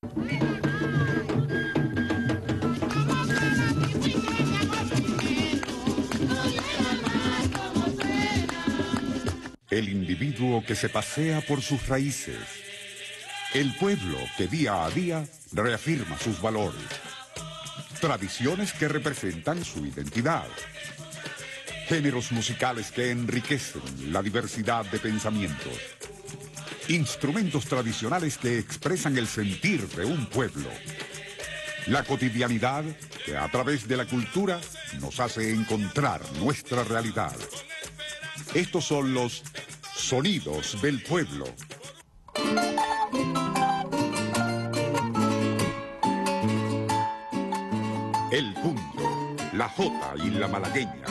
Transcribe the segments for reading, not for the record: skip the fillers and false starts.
El individuo que se pasea por sus raíces. El pueblo que día a día reafirma sus valores. Tradiciones que representan su identidad. Géneros musicales que enriquecen la diversidad de pensamientos. Instrumentos tradicionales que expresan el sentir de un pueblo. La cotidianidad que a través de la cultura nos hace encontrar nuestra realidad. Estos son los sonidos del pueblo. El punto, la jota y la malagueña.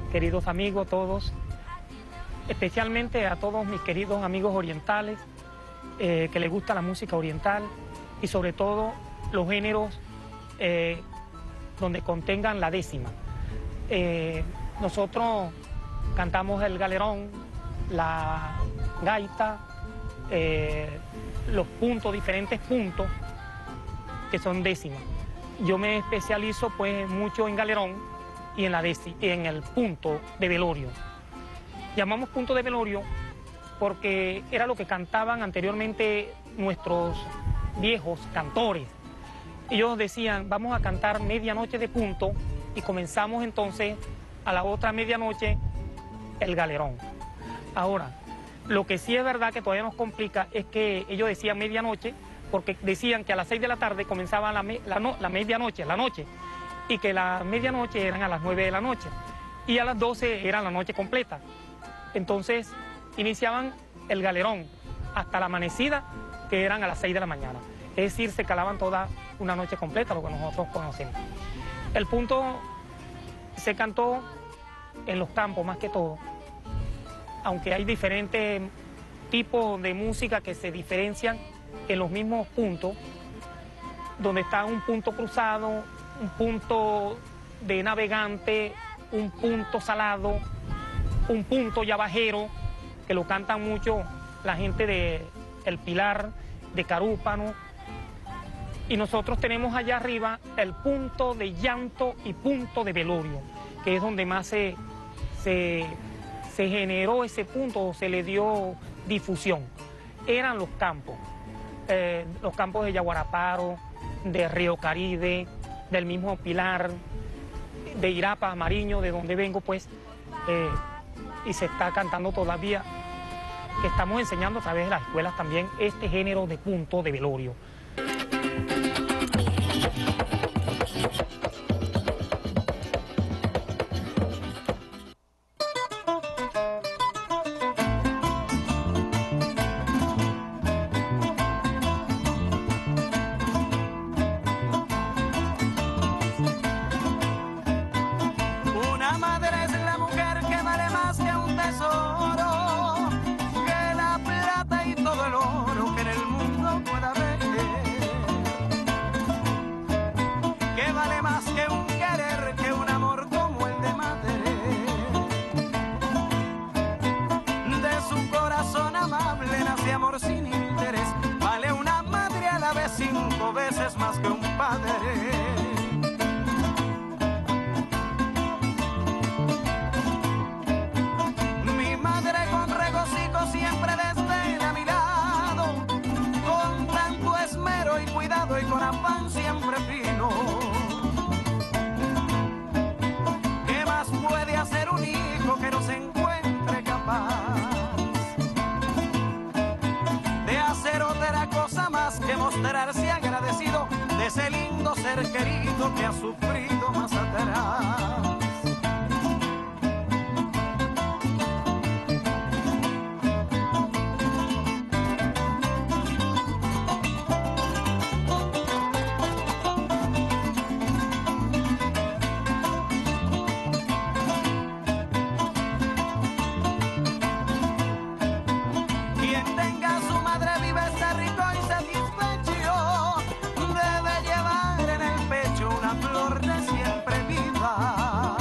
queridos amigos todos, especialmente a todos mis queridos amigos orientales, que les gusta la música oriental y sobre todo los géneros donde contengan la décima. Nosotros cantamos el galerón, la gaita, los puntos, diferentes puntos que son décimas. Yo me especializo pues mucho en galerón y en el punto de velorio. Llamamos punto de velorio porque era lo que cantaban anteriormente nuestros viejos cantores. Ellos decían, vamos a cantar medianoche de punto y comenzamos entonces a la otra medianoche el galerón. Ahora, lo que sí es verdad que todavía nos complica es que ellos decían medianoche porque decían que a las 6 de la tarde comenzaba la medianoche, la noche, y que la medianoche eran a las 9 de la noche y a las 12 era la noche completa. Entonces iniciaban el galerón hasta la amanecida, que eran a las 6 de la mañana. Es decir, se calaban toda una noche completa, lo que nosotros conocemos. El punto se cantó en los campos más que todo, aunque hay diferentes tipos de música que se diferencian en los mismos puntos, donde está un punto cruzado, un punto de navegante, un punto salado, un punto yabajero, que lo cantan mucho la gente de El Pilar, de Carúpano, y nosotros tenemos allá arriba el punto de llanto y punto de velorio, que es donde más se generó ese punto, se le dio difusión. Eran los campos de Yaguaraparo, de Río Caribe, del mismo Pilar, de Irapa, Mariño, de donde vengo, pues, y se está cantando todavía, que estamos enseñando a través de las escuelas también este género de punto de velorio. Más que un padre. Mi madre con regocijo siempre desde a mi lado, con tanto esmero y cuidado y con afán siempre fino. ¿Qué más puede hacer un hijo que no se encuentre capaz de hacer otra cosa más que mostrarse agradecido de ese lindo ser querido que ha sufrido más atrás? Quien tenga a su madre viva está rico y satisfecho, debe llevar en el pecho una flor de siempre viva.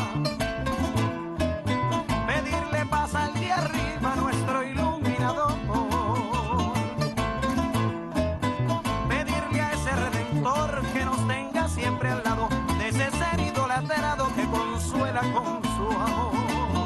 Pedirle paz al de arriba, nuestro iluminador. Pedirle a ese redentor que nos tenga siempre al lado de ese ser idolatrado que consuela con su amor.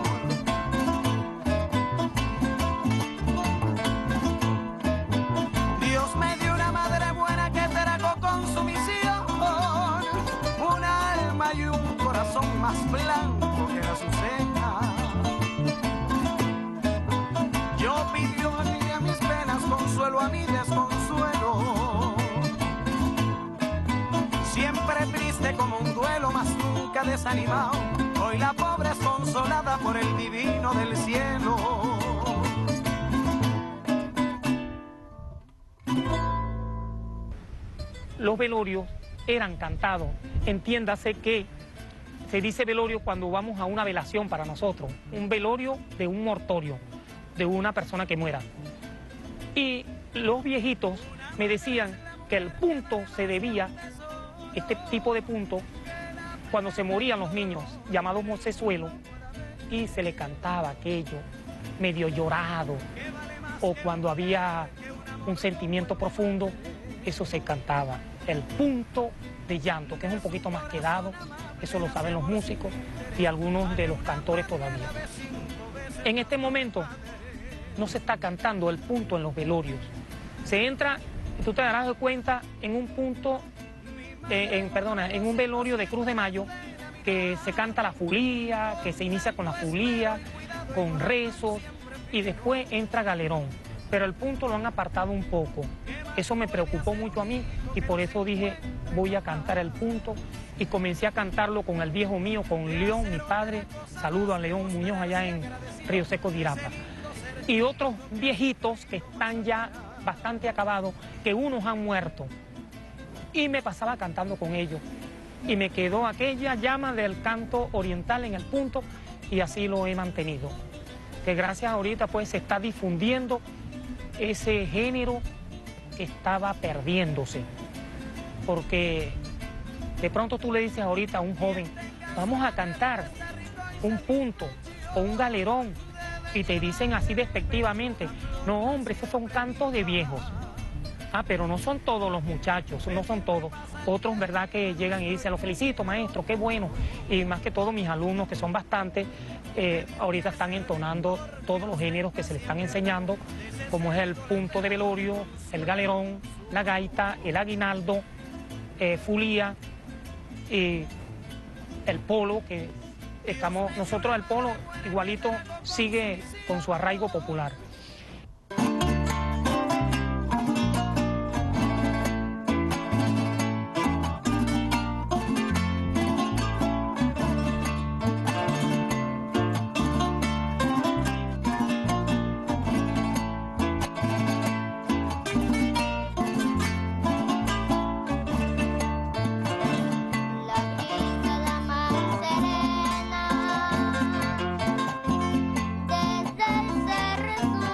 Dios me dio una madre buena que tragó con su misión, un alma y un corazón más blanco que la azucena. Yo pidió a mis penas consuelo, a mi desconsuelo. Siempre triste como un duelo, mas nunca desanimado. Hoy la pobre es consolada por el divino del cielo. Los velorios eran cantados, entiéndase que se dice velorio cuando vamos a una velación para nosotros, un velorio de un mortorio, de una persona que muera. Y los viejitos me decían que el punto se debía, este tipo de punto, cuando se morían los niños, llamados mocesuelos, y se le cantaba aquello, medio llorado, o cuando había un sentimiento profundo, eso se cantaba. El punto de llanto, que es un poquito más quedado, eso lo saben los músicos y algunos de los cantores todavía. En este momento no se está cantando el punto en los velorios. Se entra, tú te darás cuenta, en un punto, en un velorio de Cruz de Mayo, que se canta la fulía, que se inicia con la fulía, con rezos, y después entra galerón. Pero el punto lo han apartado un poco. Eso me preocupó mucho a mí y por eso dije, voy a cantar el punto. Y comencé a cantarlo con el viejo mío, con León, mi padre. Saludo a León Muñoz allá en Río Seco de Irapa. Y otros viejitos que están ya bastante acabados, que unos han muerto. Y me pasaba cantando con ellos. Y me quedó aquella llama del canto oriental en el punto y así lo he mantenido. Que gracias ahorita pues se está difundiendo ese género que estaba perdiéndose. Porque de pronto tú le dices ahorita a un joven, vamos a cantar un punto o un galerón, y te dicen así despectivamente, no hombre, esos son cantos de viejos. Ah, pero no son todos los muchachos, no son todos. Otros, ¿verdad?, que llegan y dicen, lo felicito, maestro, qué bueno. Y más que todo mis alumnos, que son bastantes, ahorita están entonando todos los géneros que se les están enseñando, como es el punto de velorio, el galerón, la gaita, el aguinaldo, fulía, y el polo, que estamos, nosotros el polo igualito sigue con su arraigo popular. Desde el cerro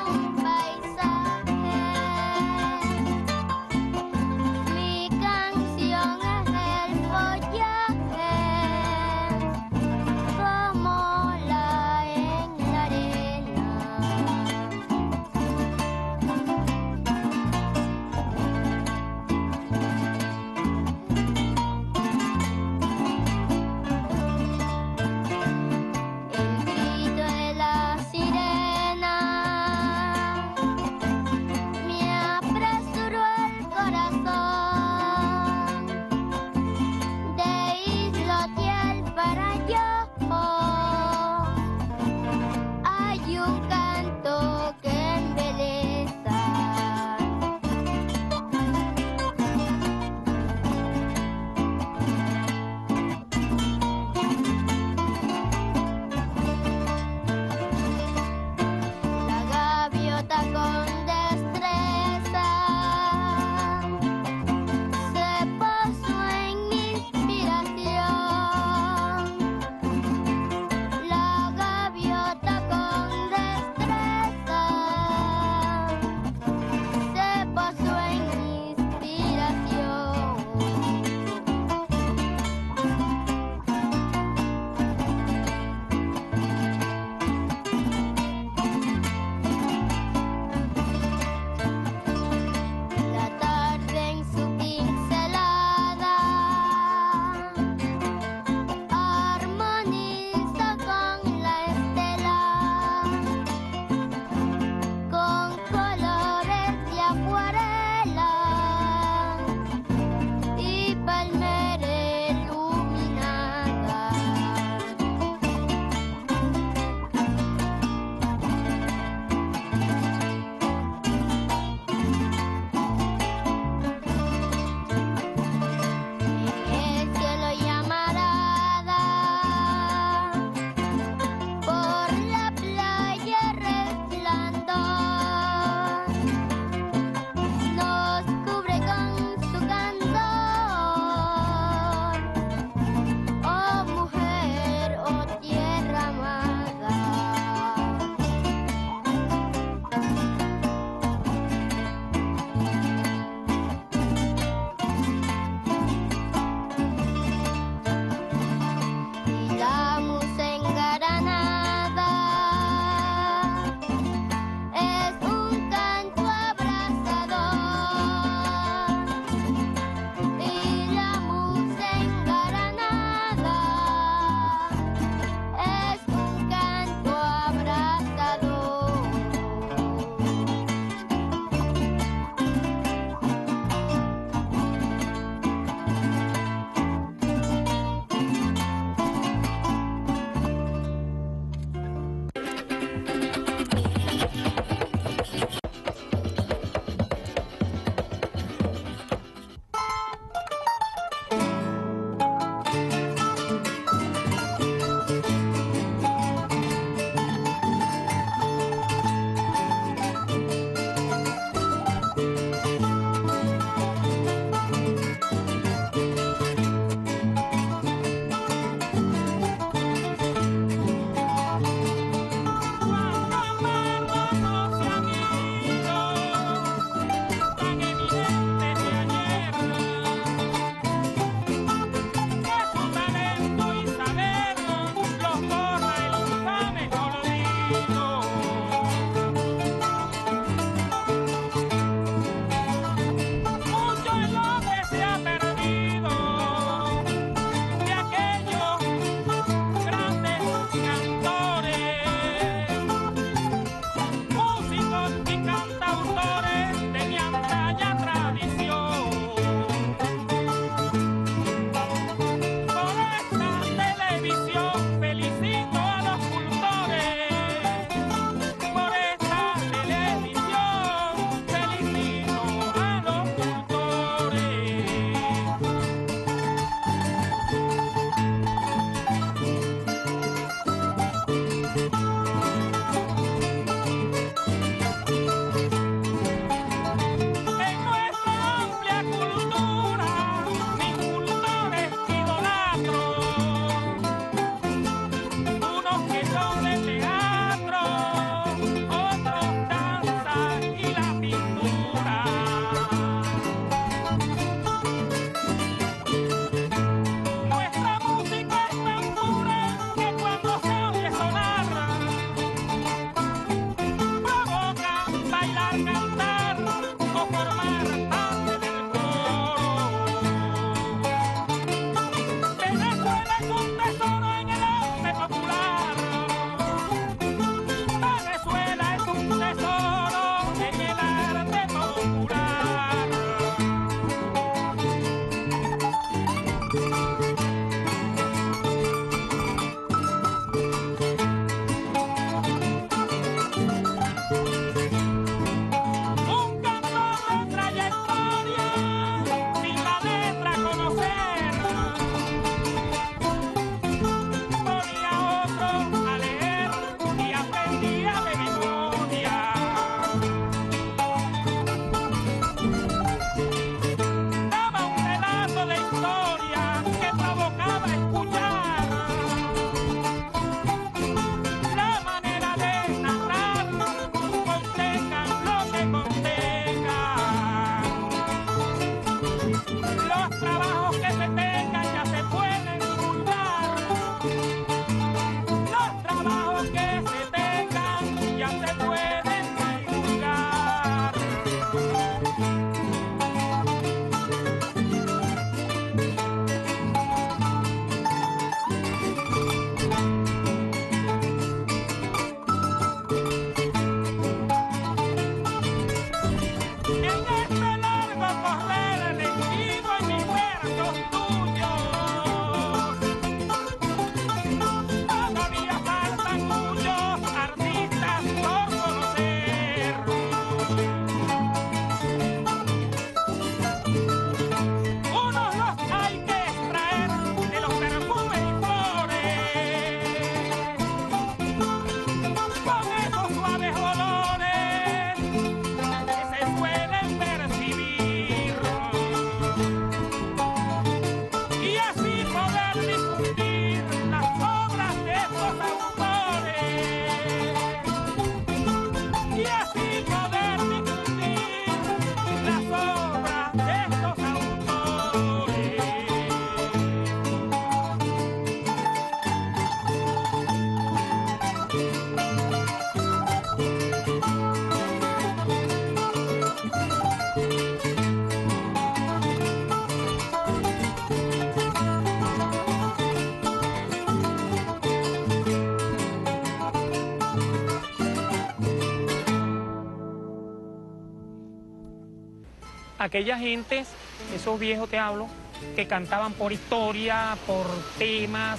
aquellas gentes, esos viejos te hablo, que cantaban por historia, por temas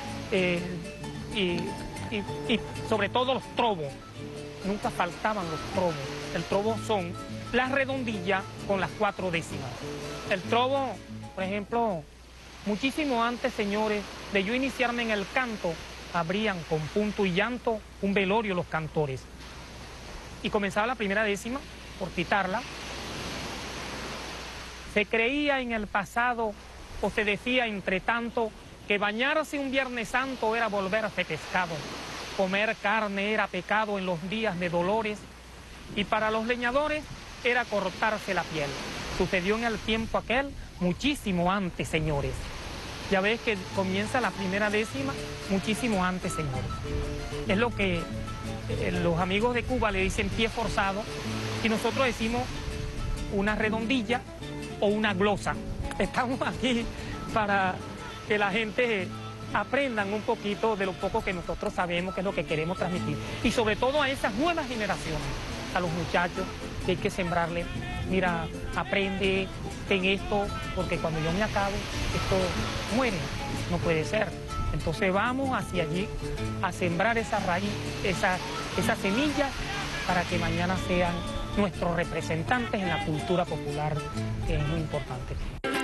y sobre todo los trovos. Nunca faltaban los trovos. El trovo son las redondillas con las 4 décimas. El trovo, por ejemplo, muchísimo antes, señores, de yo iniciarme en el canto, abrían con punto y llanto un velorio los cantores. Y comenzaba la primera décima, por quitarla. Se creía en el pasado, o se decía entre tanto, que bañarse un Viernes Santo era volverse pescado. Comer carne era pecado en los días de dolores, y para los leñadores era cortarse la piel. Sucedió en el tiempo aquel, muchísimo antes, señores. Ya ves que comienza la primera décima, muchísimo antes, señores. Es lo que los amigos de Cuba le dicen pie forzado, y nosotros decimos una redondilla o una glosa. Estamos aquí para que la gente aprendan un poquito de lo poco que nosotros sabemos, que es lo que queremos transmitir. Y sobre todo a esas nuevas generaciones, a los muchachos, que hay que sembrarle, mira, aprende, ten esto, porque cuando yo me acabe, esto muere, no puede ser. Entonces vamos hacia allí a sembrar esa raíz, esa semilla, para que mañana sean nuestros representantes en la cultura popular, que es muy importante.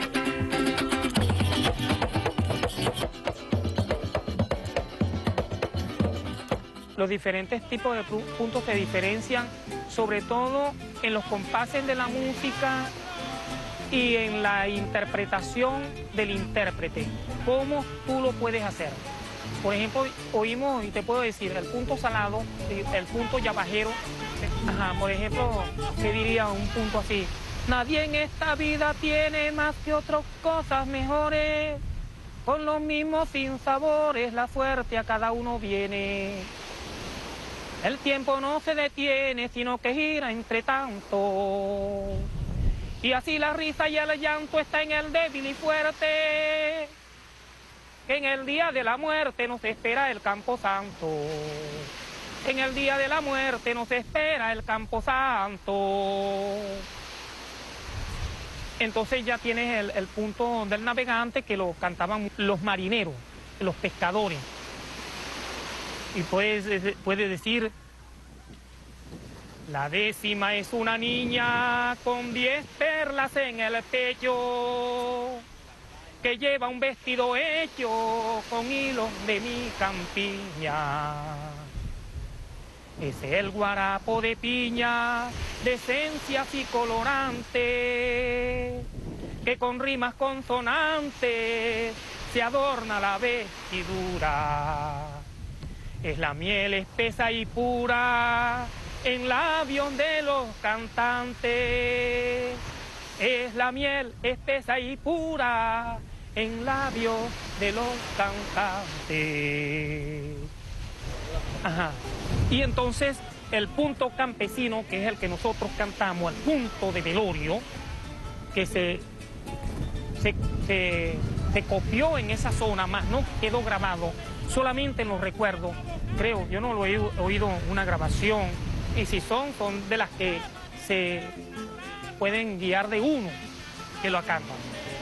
Los diferentes tipos de puntos se diferencian, sobre todo en los compases de la música y en la interpretación del intérprete. ¿Cómo tú lo puedes hacer? Por ejemplo, oímos, y te puedo decir, el punto salado, el punto yabajero. Por ejemplo, ¿qué diría un punto así? Nadie en esta vida tiene más que otras cosas mejores. Con los mismos sinsabores, la suerte a cada uno viene. El tiempo no se detiene, sino que gira entre tanto. Y así la risa y el llanto está en el débil y fuerte, que en el día de la muerte nos espera el camposanto. En el día de la muerte nos espera el camposanto. Entonces ya tienes el punto del navegante, que lo cantaban los marineros, los pescadores. Y puedes decir: la décima es una niña con 10 perlas en el pecho, que lleva un vestido hecho con hilos de mi campiña. Es el guarapo de piña, de esencias y colorantes, que con rimas consonantes se adorna la vestidura. Es la miel espesa y pura en labios de los cantantes. Es la miel espesa y pura en labios de los cantantes. Ajá. Y entonces el punto campesino, que es el que nosotros cantamos, el punto de velorio, que se copió en esa zona, más no quedó grabado, solamente en los recuerdos. Creo, yo no lo he oído una grabación, y si son de las que se pueden guiar de uno que lo acanta.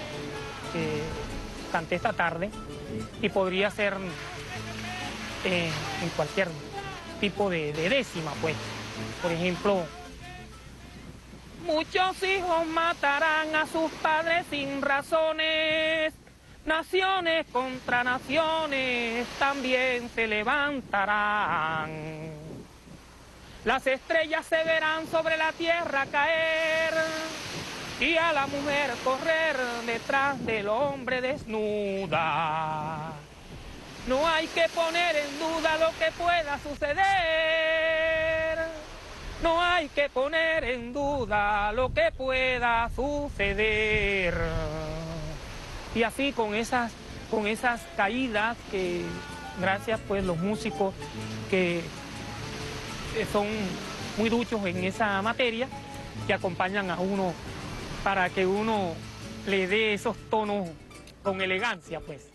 Canté esta tarde, y podría ser en cualquier tipo de décima, pues. Por ejemplo, muchos hijos matarán a sus padres sin razones. Naciones contra naciones también se levantarán. Las estrellas se verán sobre la tierra caer, y a la mujer correr detrás del hombre desnuda. No hay que poner en duda lo que pueda suceder. No hay que poner en duda lo que pueda suceder. Y así con esas caídas, que gracias pues los músicos que son muy duchos en esa materia, que acompañan a uno para que uno le dé esos tonos con elegancia, pues.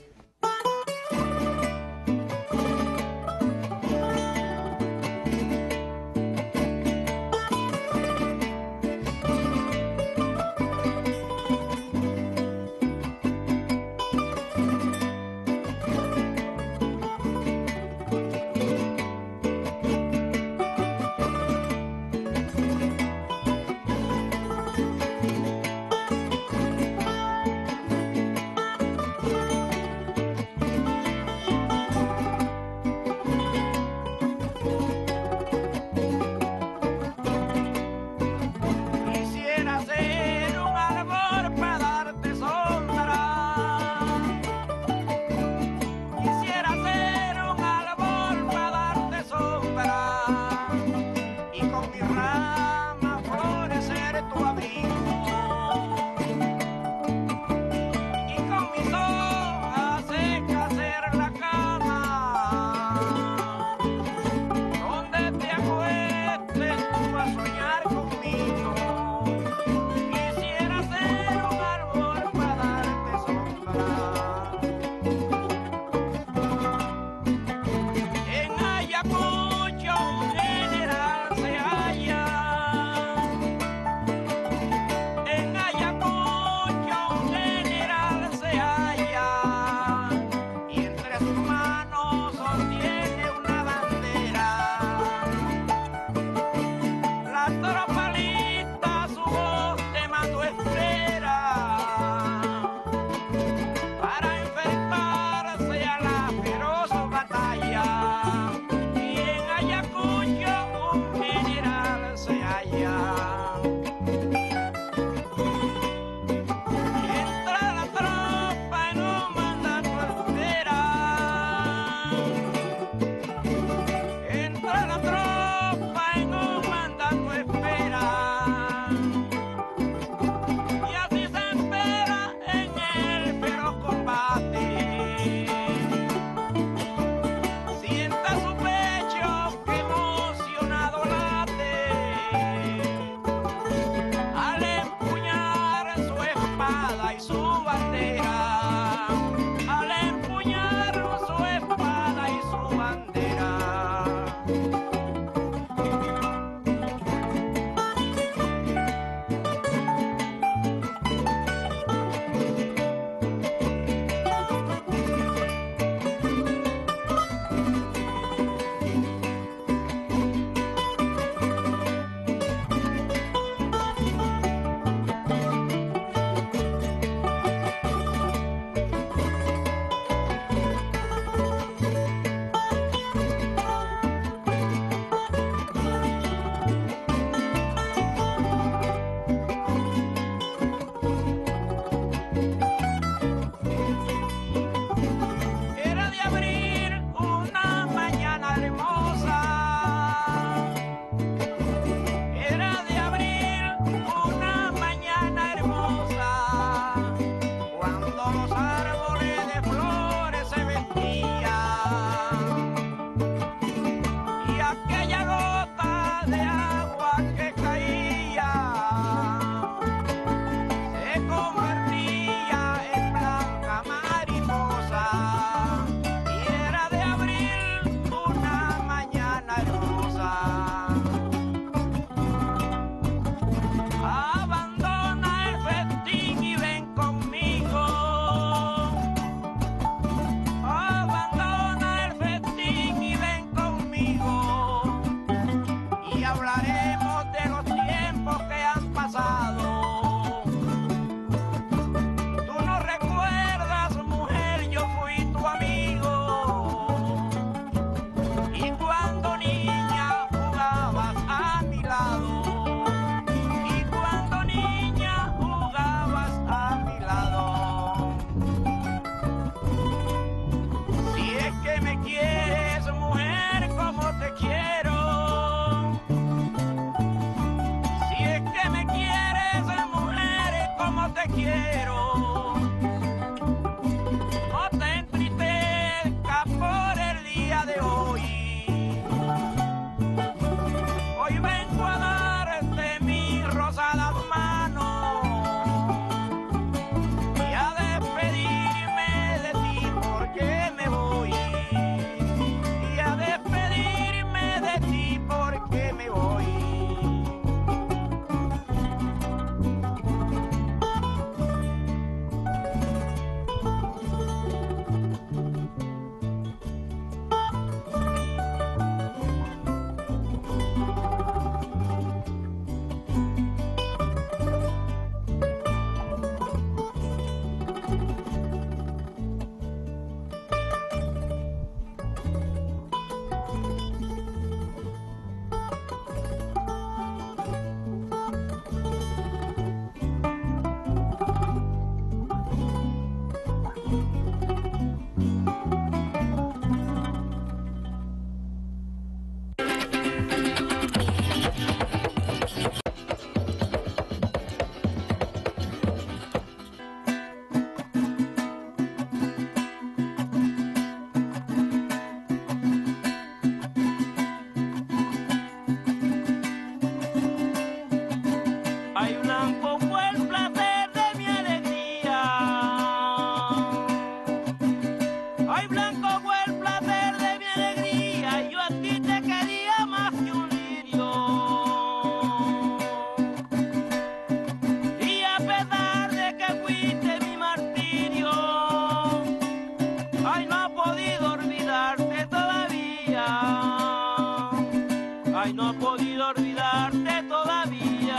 ay, no he podido olvidarte todavía.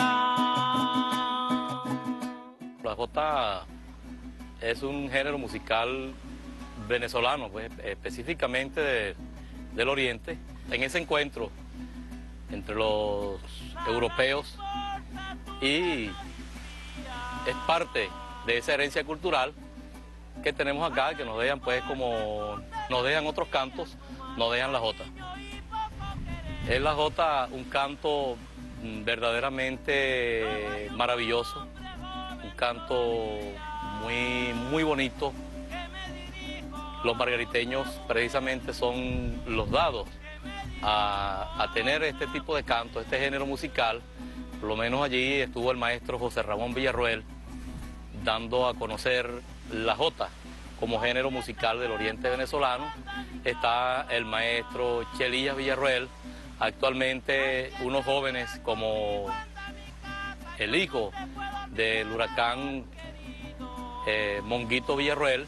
La jota es un género musical venezolano, pues, específicamente del Oriente. En ese encuentro entre los europeos y es parte de esa herencia cultural que tenemos acá, que nos dejan, pues, como nos dejan otros cantos, nos dejan la jota. Es la jota un canto verdaderamente maravilloso, un canto muy bonito. Los margariteños precisamente son los dados a tener este tipo de canto, este género musical. Por lo menos allí estuvo el maestro José Ramón Villarroel dando a conocer la jota como género musical del oriente venezolano. Está el maestro Chelías Villarroel, actualmente unos jóvenes como el hijo del huracán Monguito Villarroel,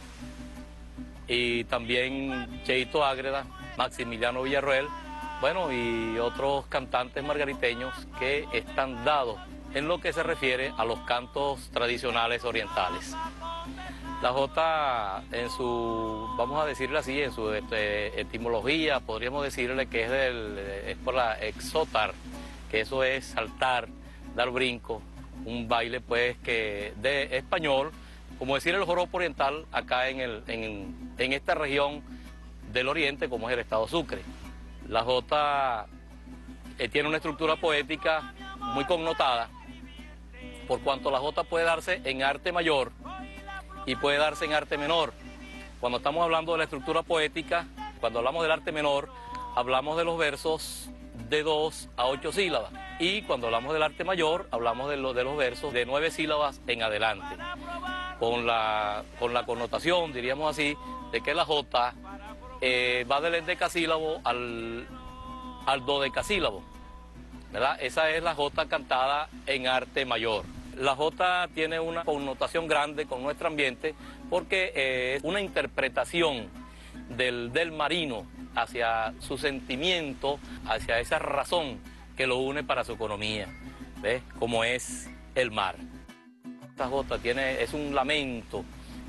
y también Cheito Ágreda, Maximiliano Villarroel, bueno, y otros cantantes margariteños que están dados en lo que se refiere a los cantos tradicionales orientales. La jota, en su, vamos a decirle así, en su etimología, podríamos decirle que es por la exotar, que eso es saltar, dar brinco, un baile pues que de español, como decir el joropo oriental acá en esta región del oriente, como es el estado Sucre. La jota tiene una estructura poética muy connotada, por cuanto la jota puede darse en arte mayor y puede darse en arte menor. Cuando estamos hablando de la estructura poética, cuando hablamos del arte menor, hablamos de los versos de 2 a 8 sílabas. Y cuando hablamos del arte mayor, hablamos de los versos de 9 sílabas en adelante. Con la connotación, diríamos así, de que la jota va del endecasílabo al dodecasílabo, ¿verdad? Esa es la jota cantada en arte mayor. La jota tiene una connotación grande con nuestro ambiente porque es una interpretación del marino hacia su sentimiento, hacia esa razón que lo une para su economía, ¿ves? Como es el mar. Esta jota es un lamento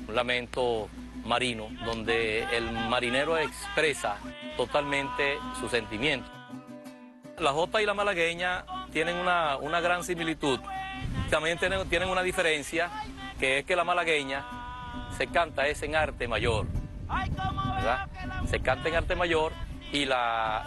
marino, donde el marinero expresa totalmente su sentimiento. La jota y la malagueña tienen una gran similitud. También tienen una diferencia, que es que la malagueña se canta en arte mayor, ¿verdad? Se canta en arte mayor y la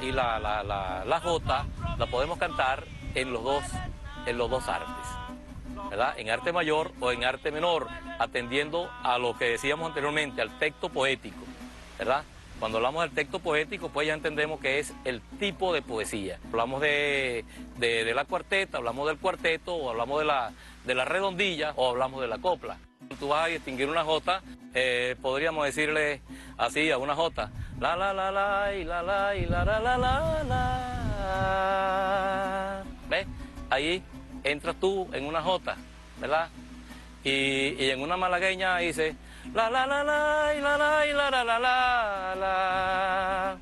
jota la podemos cantar en los dos artes, ¿verdad? En arte mayor o en arte menor, atendiendo a lo que decíamos anteriormente, al texto poético, ¿verdad? Cuando hablamos del texto poético, pues ya entendemos que es el tipo de poesía. Hablamos de la cuarteta, hablamos del cuarteto, o hablamos de la redondilla, o hablamos de la copla. Tú vas a distinguir una jota, podríamos decirle así a una jota, la la la la y la la y la la la la la. ¿Ves? Ahí entras tú en una jota, ¿verdad? Y en una malagueña dice la la la la y la la y la la la la la.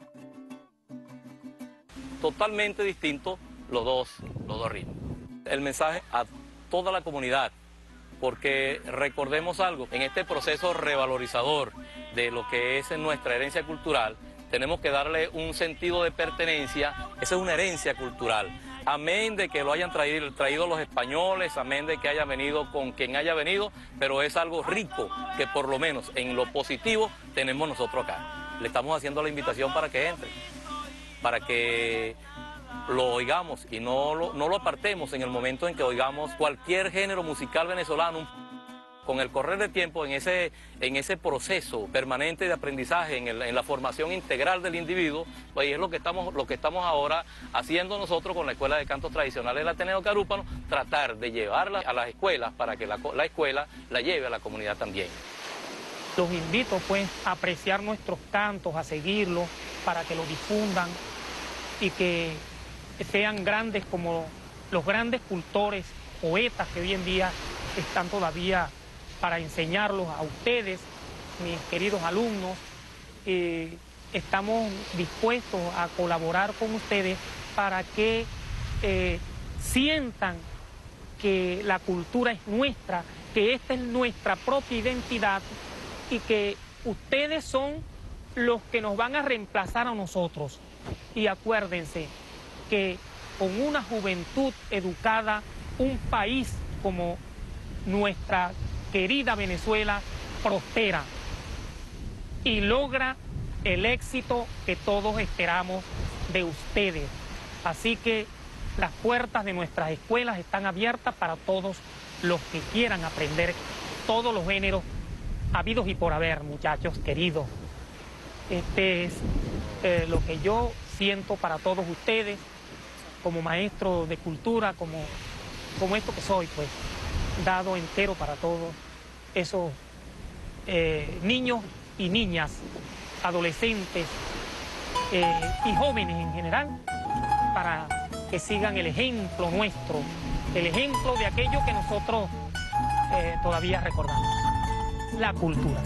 Totalmente distintos los dos ritmos. El mensaje a toda la comunidad, porque recordemos algo, en este proceso revalorizador de lo que es nuestra herencia cultural, tenemos que darle un sentido de pertenencia. Esa es una herencia cultural. Amén de que lo hayan traído los españoles, amén de que haya venido con quien haya venido, pero es algo rico que por lo menos en lo positivo tenemos nosotros acá. Le estamos haciendo la invitación para que entre, para que lo oigamos y no lo apartemos en el momento en que oigamos cualquier género musical venezolano. Con el correr del tiempo, en ese proceso permanente de aprendizaje, en la formación integral del individuo, pues es lo que estamos ahora haciendo nosotros con la Escuela de Cantos Tradicionales del Ateneo Carúpano, tratar de llevarla a las escuelas para que la escuela la lleve a la comunidad también. Los invito pues a apreciar nuestros cantos, a seguirlos, para que los difundan y que sean grandes como los grandes cultores, poetas que hoy en día están todavía para enseñarlos a ustedes, mis queridos alumnos. Estamos dispuestos a colaborar con ustedes para que sientan que la cultura es nuestra, que esta es nuestra propia identidad y que ustedes son los que nos van a reemplazar a nosotros. Y acuérdense que con una juventud educada, un país como nuestra querida Venezuela prospera y logra el éxito que todos esperamos de ustedes. Así que las puertas de nuestras escuelas están abiertas para todos los que quieran aprender todos los géneros habidos y por haber, muchachos queridos. Este es lo que yo siento para todos ustedes como maestro de cultura, como esto que soy, pues, dado entero para todos esos niños y niñas, adolescentes y jóvenes en general, para que sigan el ejemplo nuestro, el ejemplo de aquello que nosotros todavía recordamos, la cultura.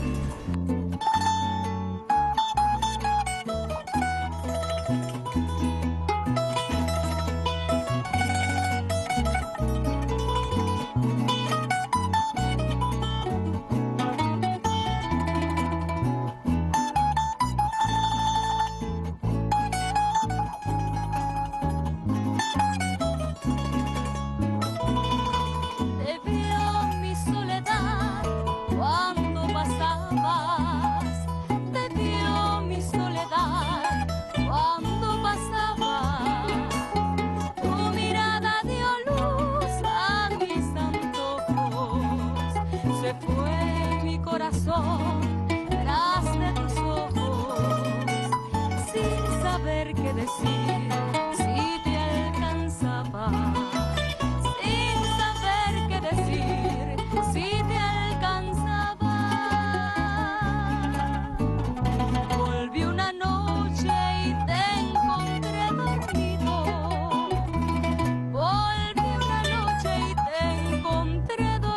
Tras de tus ojos, sin saber qué decir, si te alcanzaba, sin saber qué decir, si te alcanzaba. Volví una noche y te encontré dormido, volví una noche y te encontré dormido.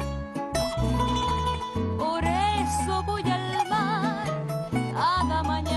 Mañana